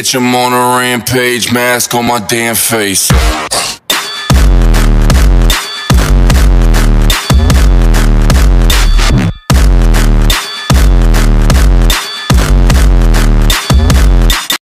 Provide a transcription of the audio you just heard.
bitch, I'm on a rampage, mask on my damn face.